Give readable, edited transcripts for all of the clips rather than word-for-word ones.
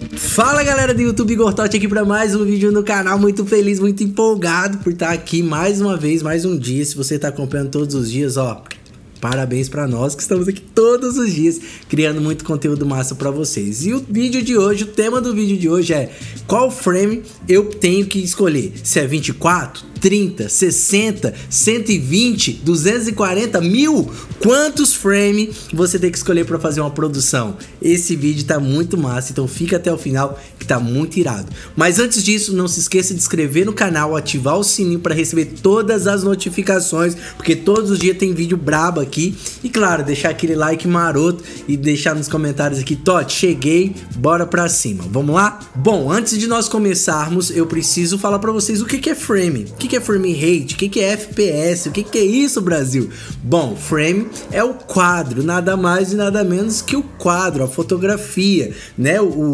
Fala galera do YouTube, Igor Totti aqui para mais um vídeo no canal, muito feliz, muito empolgado por estar aqui mais uma vez, mais um dia. Se você está acompanhando todos os dias, ó, parabéns para nós que estamos aqui todos os dias criando muito conteúdo massa para vocês. E o vídeo de hoje, o tema do vídeo de hoje é: qual frame eu tenho que escolher? Se é 24, 30, 60, 120, 240, 1000? Quantos frames você tem que escolher para fazer uma produção? Esse vídeo tá muito massa, então fica até o final que tá muito irado. Mas antes disso, não se esqueça de se inscrever no canal, ativar o sininho para receber todas as notificações, porque todos os dias tem vídeo brabo aqui. E claro, deixar aquele like maroto e deixar nos comentários aqui: Totti, cheguei, bora pra cima, vamos lá? Bom, antes de nós começarmos, eu preciso falar pra vocês o que é frame. O que é frame rate? O que é FPS? O que é isso, Brasil? Bom, frame é o quadro, nada mais e nada menos que o quadro, a fotografia, né?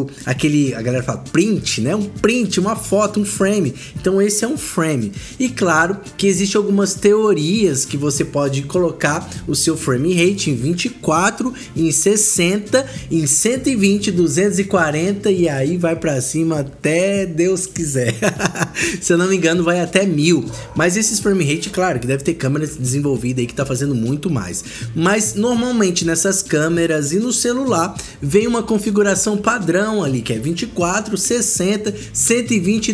A galera fala print, né? Um print, uma foto, um frame. Então esse é um frame. E claro que existem algumas teorias que você pode colocar o seu frame rate em 24, em 60, em 120, 240 e aí vai pra cima até Deus quiser. Se eu não me engano, vai até 1000. Mas esses frame rate, claro, que deve ter câmera desenvolvida aí que tá fazendo muito mais. Mas normalmente nessas câmeras e no celular vem uma configuração padrão ali, que é 24, 60, 120 e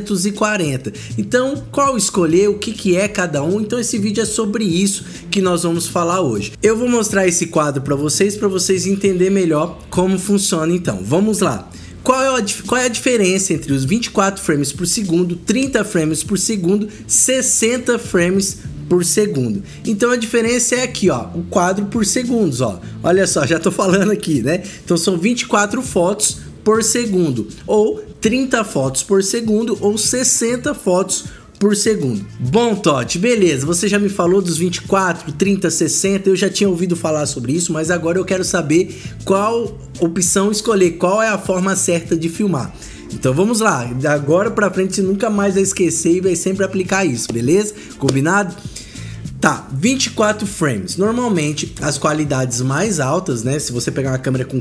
240. Então, qual escolher, o que é cada um? Então esse vídeo é sobre isso que nós vamos falar hoje. Eu vou mostrar esse quadro para vocês entenderem melhor como funciona. Então, vamos lá. Qual é a diferença entre os 24 frames por segundo, 30 frames por segundo, 60 frames por segundo? Então a diferença é aqui, ó, o quadro por segundos, ó. Olha só, já tô falando aqui, né? Então são 24 fotos por segundo, ou 30 fotos por segundo, ou 60 fotos por segundo. Bom, Totti, beleza, você já me falou dos 24, 30, 60, eu já tinha ouvido falar sobre isso, mas agora eu quero saber qual opção escolher, qual é a forma certa de filmar. Então vamos lá, da agora pra frente você nunca mais vai esquecer e vai sempre aplicar isso, beleza? Combinado? Tá, 24 frames. Normalmente as qualidades mais altas, né, se você pegar uma câmera com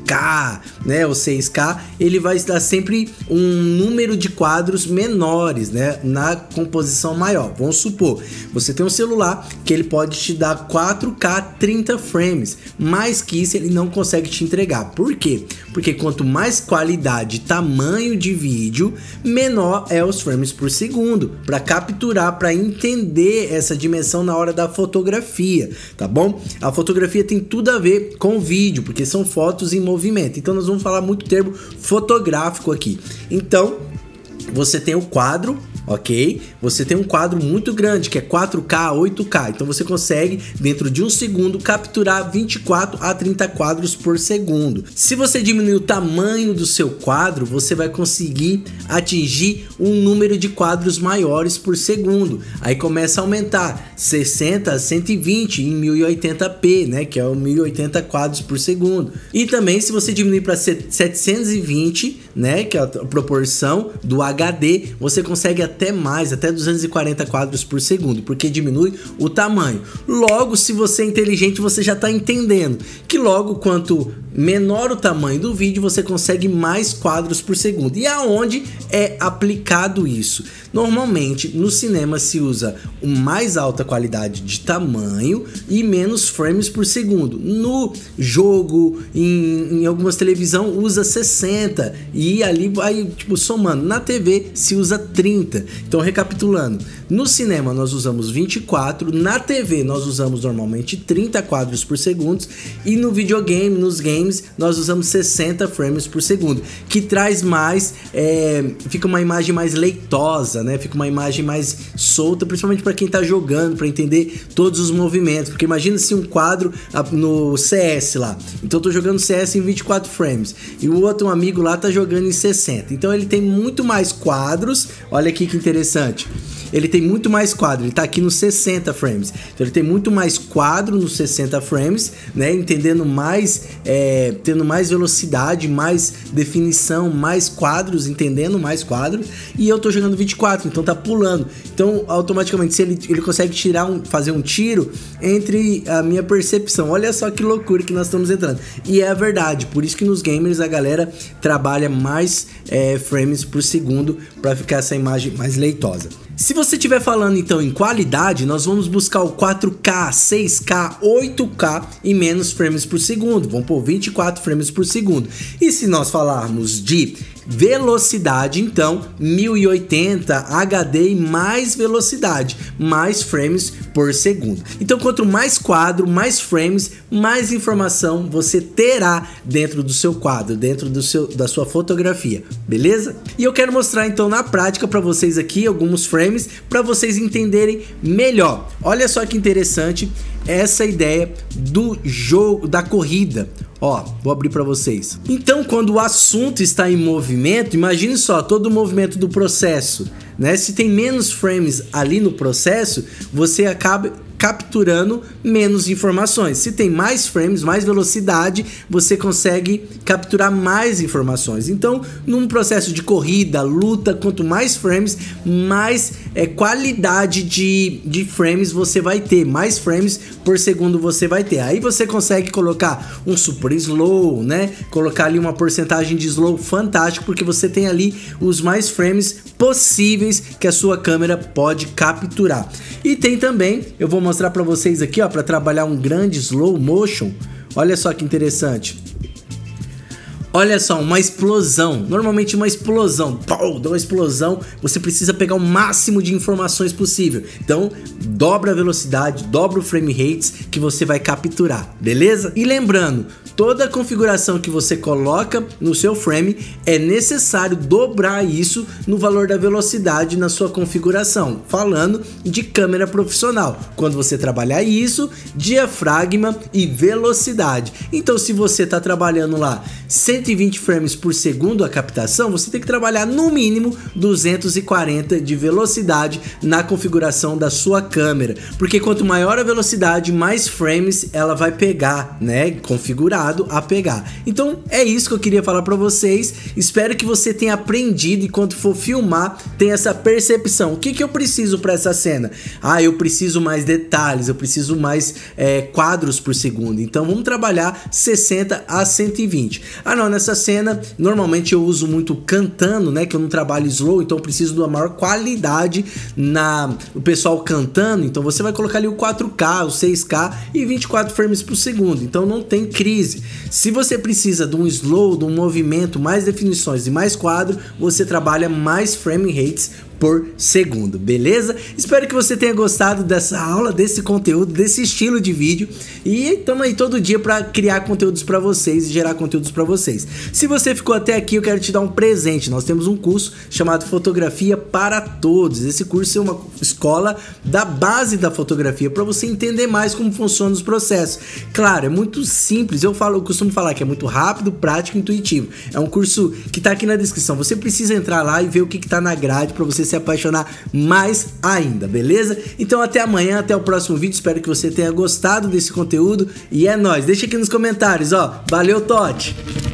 4K, né, ou 6K, ele vai dar sempre um número de quadros menores, né, na composição maior. Vamos supor, você tem um celular que ele pode te dar 4K 30 frames, mais que isso ele não consegue te entregar. Por quê? Porque quanto mais qualidade, tamanho de vídeo, menor é os frames por segundo, para capturar, para entender essa dimensão na hora da fotografia, tá bom? A fotografia tem tudo a ver com o vídeo, porque são fotos em movimento. Então nós vamos falar muito termo fotográfico aqui. Então, você tem o quadro, ok? Você tem um quadro muito grande, que é 4K, 8K. Então você consegue, dentro de um segundo, capturar 24 a 30 quadros por segundo. Se você diminuir o tamanho do seu quadro, você vai conseguir atingir um número de quadros maiores por segundo. Aí começa a aumentar 60 a 120 em 1080p, né? Que é o 1080 quadros por segundo. E também se você diminuir para 720, né? Que é a proporção do HD, você consegue até mais, até 240 quadros por segundo, porque diminui o tamanho. Logo, se você é inteligente, você já está entendendo que logo quanto menor o tamanho do vídeo, você consegue mais quadros por segundo. E aonde é aplicado isso? Normalmente no cinema se usa uma mais alta qualidade de tamanho e menos frames por segundo. No jogo, em algumas televisão usa 60 e ali vai tipo somando. Na TV se usa 30. Então recapitulando, no cinema nós usamos 24, na TV nós usamos normalmente 30 quadros por segundo e no videogame, nos games, nós usamos 60 frames por segundo, que traz mais, fica uma imagem mais leitosa, né? Fica uma imagem mais solta, principalmente para quem tá jogando, para entender todos os movimentos, porque imagina se um quadro no CS lá, então eu tô jogando CS em 24 frames e o outro amigo lá tá jogando em 60, então ele tem muito mais quadros. Olha aqui que interessante. ele tem muito mais quadro, ele tá aqui nos 60 frames. Então ele tem muito mais quadro nos 60 frames, né? Entendendo mais, tendo mais velocidade, mais definição, mais quadros, entendendo mais quadros. E eu tô jogando 24, então tá pulando. Então automaticamente se ele consegue fazer um tiro entre a minha percepção. Olha só que loucura que nós estamos entrando. E é a verdade, por isso que nos gamers a galera trabalha mais frames por segundo para ficar essa imagem mais leitosa. Se você estiver falando então em qualidade, nós vamos buscar o 4K, 6K, 8K e menos frames por segundo. Vamos por 24 frames por segundo. E se nós falarmos de velocidade, então 1080 HD e mais velocidade, mais frames por segundo. Então quanto mais quadro, mais frames, mais informação você terá dentro do seu quadro, dentro da sua fotografia, beleza? E eu quero mostrar então na prática para vocês aqui alguns frames para vocês entenderem melhor. Olha só que interessante essa ideia do jogo, da corrida. Ó, vou abrir para vocês. Então, quando o assunto está em movimento, imagine só, todo o movimento do processo, né? Se tem menos frames ali no processo, você acaba capturando menos informações. Se tem mais frames, mais velocidade, você consegue capturar mais informações. Então, num processo de corrida, luta, quanto mais frames, mais qualidade de frames você vai ter, mais frames por segundo você vai ter. Aí você consegue colocar um super slow, né? Colocar ali uma porcentagem de slow fantástico, porque você tem ali os mais frames possíveis que a sua câmera pode capturar. E tem também, eu vou mostrar para vocês aqui, ó, para trabalhar um grande slow motion. Olha só que interessante. Olha só, uma explosão, normalmente uma explosão, pau, dá uma explosão, você precisa pegar o máximo de informações possível. Então, dobra a velocidade, dobra o frame rates que você vai capturar, beleza? E lembrando, toda a configuração que você coloca no seu frame é necessário dobrar isso no valor da velocidade na sua configuração, falando de câmera profissional. Quando você trabalhar isso, diafragma e velocidade. Então, se você está trabalhando lá 120 frames por segundo a captação, você tem que trabalhar no mínimo 240 de velocidade na configuração da sua câmera, porque quanto maior a velocidade, mais frames ela vai pegar, né? Configurado a pegar. Então é isso que eu queria falar para vocês. Espero que você tenha aprendido e quando for filmar tenha essa percepção. O que eu preciso para essa cena? Ah, eu preciso mais detalhes, eu preciso mais quadros por segundo. Então vamos trabalhar 60 a 120. Ah não, nessa cena normalmente eu uso muito cantando, né, que eu não trabalho slow, então eu preciso de uma maior qualidade o pessoal cantando, então você vai colocar ali o 4K, o 6K e 24 frames por segundo, então não tem crise. Se você precisa de um slow, de um movimento, mais definições e mais quadro, você trabalha mais frame rates por segundo, beleza? Espero que você tenha gostado dessa aula, desse conteúdo, desse estilo de vídeo, e estamos aí todo dia para criar conteúdos para vocês e gerar conteúdos para vocês. Se você ficou até aqui, eu quero te dar um presente. Nós temos um curso chamado Fotografia para Todos. Esse curso é uma escola da base da fotografia para você entender mais como funcionam os processos. Claro, é muito simples. Eu costumo falar que é muito rápido, prático e intuitivo. É um curso que está aqui na descrição. Você precisa entrar lá e ver o que está na grade para você se apaixonar mais ainda, beleza? Então até amanhã, até o próximo vídeo. Espero que você tenha gostado desse conteúdo e é nóis. Deixa aqui nos comentários, ó. Valeu, Totti!